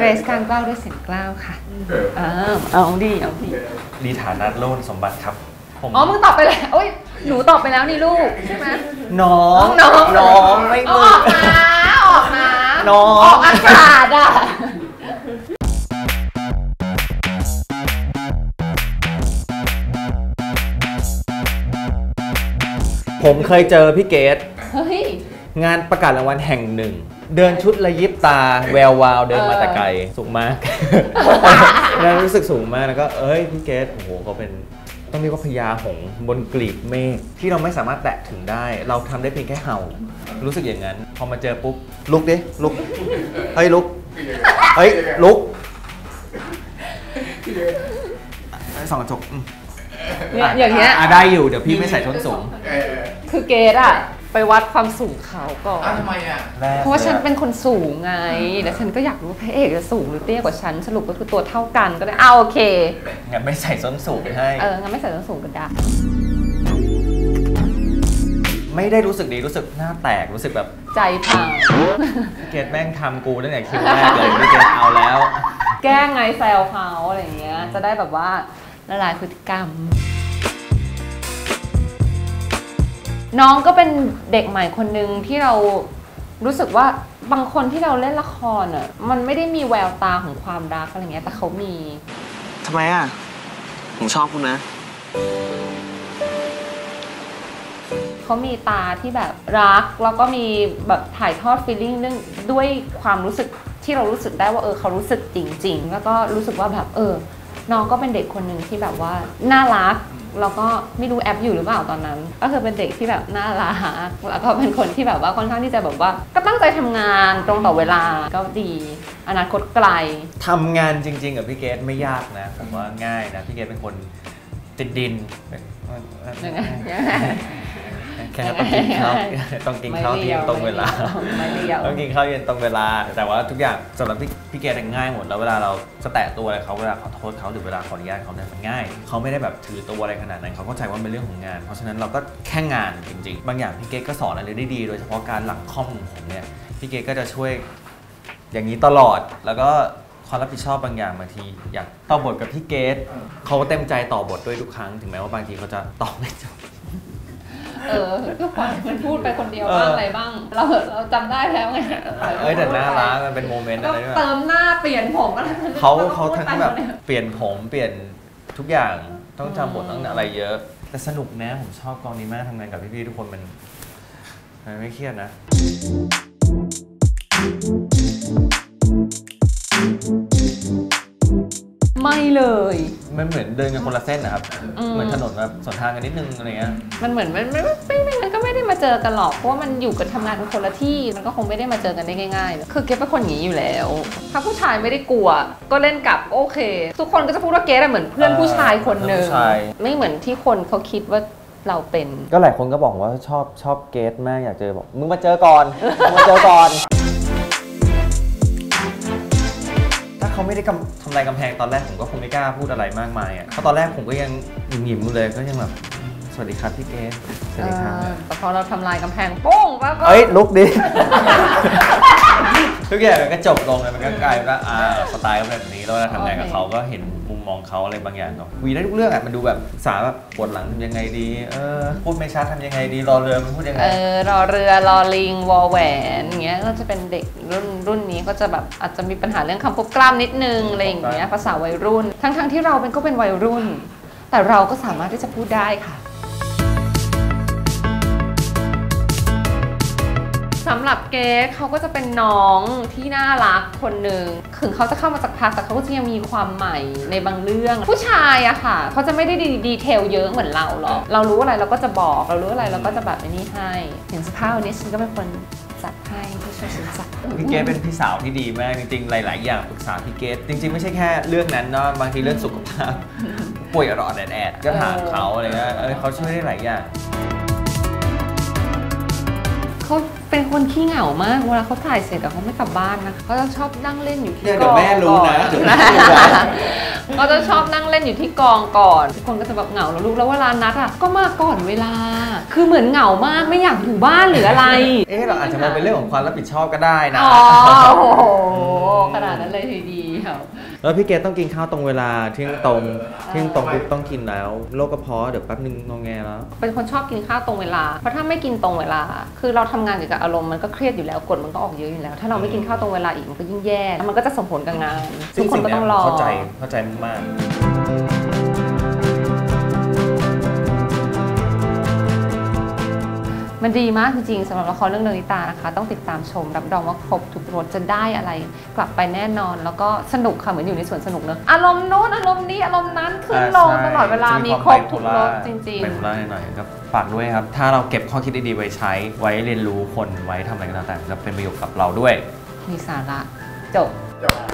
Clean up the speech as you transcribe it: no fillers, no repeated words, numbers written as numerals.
เกรซการกล้าวด้วยเสียงกล้าวค่ะเอาดีดีฐานะโลนสมบัติครับอ๋อมึงตอบไปแล้วโอ้ยหนูตอบไปแล้วนี่ลูกใช่ไหมน้องไม่ออกนะน้องออกอากาศอ่ะผมเคยเจอพี่เกดเฮ้ยงานประกาศรางวัลแห่งหนึ่งเดินชุดระยิบตาแวววาวเดินมาแต่ไกลสูงมากแล้วรู้สึกสูงมากแล้วก็พี่เกดโอ้โหเขาเป็นต้องเรียกว่าพญาหงส์บนกลีบเมฆที่เราไม่สามารถแตะถึงได้เราทำได้เพียงแค่เห่ารู้สึกอย่างนั้นพอมาเจอปุ๊บลุกดิลุกลุกลุกส่องกระจกเนี่ยอย่างเงี้ยได้อยู่เดี๋ยวพี่ไม่ใส่ส้นสูงคือเกดอะไปวัดความสูงเขาก่อนทำไมอ่ะเพราะว่าฉันเป็นคนสูงไงแล้วฉันก็อยากรู้ว่าพระเอกจะสูงหรือเตี้ยกว่าฉันสรุปก็คือตัวเท่ากันก็เลยโอเคงั้นไม่ใส่ส้นสูงให้งั้นไม่ใส่ส้นสูงก็ได้ไม่ได้รู้สึกดีรู้สึกหน้าแตกรู้สึกแบบใจพังพี่เกดแม่งทำกูตั้งแต่คิวแรกเลยพี่เกดเอาแล้วแกล้งไงแซวเขาอะไรอย่างเงี้ยจะได้แบบว่าละลายพฤติกรรมน้องก็เป็นเด็กใหม่คนหนึ่งที่เรารู้สึกว่าบางคนที่เราเล่นละครอ่ะมันไม่ได้มีแววตาของความรักอะไรเงี้ยแต่เขามีทำไมอ่ะผมชอบคุณนะเขามีตาที่แบบรักแล้วก็มีแบบถ่ายทอดฟีลลิ่งด้วยความรู้สึกที่เรารู้สึกได้ว่าเขารู้สึกจริงๆแล้วก็รู้สึกว่าแบบน้องก็เป็นเด็กคนหนึ่งที่แบบว่าน่ารักแล้วก็ไม่รู้แอปอยู่หรือเปล่าตอนนั้นก็คือเป็นเด็กที่แบบน่ารักแล้วก็เป็นคนที่แบบว่าค่อนข้างที่จะแบบว่าก็ตั้งใจทำงานตรงต่อเวลาก็ดีอนาคตไกลทำงานจริงๆกับพี่เกดไม่ยากนะผมว่าง่ายนะพี่เกดเป็นคนติดดินแค่ต้องกินข้าวเที่ยงตรงเวลาต้องกินข้าวเย็นตรงเวลาแต่ว่าทุกอย่างสำหรับพี่เกดง่ายหมดแล้วเวลาเราจะแตะตัวอะไรเขาเวลาขอโทษเขาหรือเวลาขออนุญาตเขาเนี่ยมันง่ายเขาไม่ได้แบบถือตัวอะไรขนาดนั้นเขาเข้าใจว่าเป็นเรื่องของงานเพราะฉะนั้นเราก็แค่งานจริงๆบางอย่างพี่เกดก็สอนอะไรได้ดีโดยเฉพาะการหลังคอมของผมเนี่ยพี่เกดก็จะช่วยอย่างนี้ตลอดแล้วก็ความรับผิดชอบบางอย่างบางทีอยากต่อบทกับพี่เกดเขาเต็มใจต่อบทด้วยทุกครั้งถึงแม้ว่าบางทีเขาจะตอบไม่จบก็ปล่อยมันพูดไปคนเดียวบ้างอะไรบ้างเราจำได้แล้วไงแต่น่ารักมันเป็นโมเมนต์อะไรเติมหน้าเปลี่ยนผมอะไรเขาทั้งแบบเปลี่ยนผมเปลี่ยนทุกอย่างต้องจำบทต้องอะไรเยอะแต่สนุกนะผมชอบกองนี้มากทำงานกับพี่ๆทุกคนมันไม่เครียดนะไม่เลยมันเหมือนเดินกันคนละเส้นนะครับเหมือนถนนแบบสวนทางกันนิดนึงอะไรเงี้ยมันเหมือนมันก็ไม่ได้มาเจอกันหรอกเพราะว่ามันอยู่กันทำงานกันคนละที่มันก็คงไม่ได้มาเจอกันได้ง่ายๆคือเกดเป็นคนอย่างนี้อยู่แล้วถ้าผู้ชายไม่ได้กลัวก็เล่นกับโอเคทุกคนก็จะพูดว่าเกดเหมือนเพื่อนผู้ชายคนหนึ่งไม่เหมือนที่คนเขาคิดว่าเราเป็นก็หลายคนก็บอกว่าชอบเกดมากอยากเจอบอกมึงมาเจอก่อนเขาไม่ได้ทำลายกำแพงตอนแรกผมก็คงไม่กล้าพูดอะไรมากมายเพราะตอนแรกผมก็ยังหยิมๆเลยก็ยังแบบสวัสดีครับพี่เกดสวัสดีครับแต่พอเราทำลายกำแพงโป้งปั๊บก็ลุกดิทุกอย่างมันก็จบลงเลยมันก็กลายเป็นว่าสไตล์ก็แบบนี้แล้วทำงานกับเขาก็เห็นมุมมองเขาอะไรบางอย่างก็คุยได้ทุกเรื่องมันดูแบบสาแบบปวดหลังทำยังไงดีพูดไม่ชัดทำยังไงดีรอเรือมันพูดยังไงรอเรือรอลิงวอแหวนอย่างเงี้ยก็จะเป็นเด็กรุ่นนี้ก็จะแบบอาจจะมีปัญหาเรื่องคำพูดกล้ามนิดนึงอะไรอย่างเงี้ยภาษาวัยรุ่นทั้งที่เราก็เป็นวัยรุ่นแต่เราก็สามารถที่จะพูดได้ค่ะสำหรับเกดเขาก็จะเป็นน้องที่น่ารักคนหนึ่งถึงเขาจะเข้ามาจากพักแต่เขาก็จะยังมีความใหม่ในบางเรื่องผู้ชายอะค่ะเขาจะไม่ได้ดีเทลเยอะเหมือนเราหรอกเรารู้อะไรเราก็จะบอกเรารู้อะไรเราก็จะแบบนี้ให้ถึงสภาพวันนี้ฉันก็เป็นคนจัดให้ที่ช่วยฉันจัดพี่เกดเป็นพี่สาวที่ดีมากจริงๆหลายๆอย่างปรึกษาพี่เกดจริงๆไม่ใช่แค่เรื่องนั้นเนาะบางทีเรื่องสุขภาพป่วยรอแดดก็ถามเขาอะไรเงี้ยเขาช่วยได้หลายอย่างเขาเป็นคนขี้เหงามากเวลาเขาถ่ายเสร็จเขาไม่กลับบ้านนะเขาจะชอบนั่งเล่นอยู่ที่กองเดี๋ยวแม่รู้นะเดี๋ยวแม่รู้นะเขาจะชอบนั่งเล่นอยู่ที่กองก่อนทุกคนก็จะแบบเหงาแล้วลูกแล้วเวลานัดอ่ะก็มาก่อนเวลา คือเหมือนเหงามากไม่อยากอยู่บ้านหรืออะไรเราอาจจะมองเป็นเรื่องของความรับผิดชอบก็ได้นะอ๋อโอ้โหขนาดนั้นเลยทีเดียวแล้วพี่เกดต้องกินข้าวตรงเวลาเที่ยงตรงปุ๊บต้องกินแล้วโรคกระเพาะเดี๋ยวแป๊บนึงงอแงแล้วเป็นคนชอบกินข้าวตรงเวลาเพราะถ้าไม่กินตรงเวลา คือเราทำงานเกี่ยวกับอารมณ์มันก็เครียดอยู่แล้วกดมันก็ออกเยอะอยู่แล้ว ถ้าเราไม่กินข้าวตรงเวลาอีกมันก็ยิ่งแย่แล้วมันก็จะส่งผลกับงานทุกคนก็ต้องรอเข้าใจมากมันดีมากจริงๆสำหรับละครเรื่องเนริตานะคะต้องติดตามชมรับรองว่าครบทุกรสจะได้อะไรกลับไปแน่นอนแล้วก็สนุกค่ะเหมือนอยู่ในสวนสนุกเนอะอารมณ์โน้นอารมณ์นี้อารมณ์นั้นขึ้นลงตลอดเวลามีครบทุกรสจริงๆเป็นไหน่อยก็ฝากด้วยครับถ้าเราเก็บข้อคิดดีๆไว้ใช้ไว้เรียนรู้คนไว้ทำอะไรก็แล้วแต่จะเป็นประโยชน์กับเราด้วยมีสาระจบ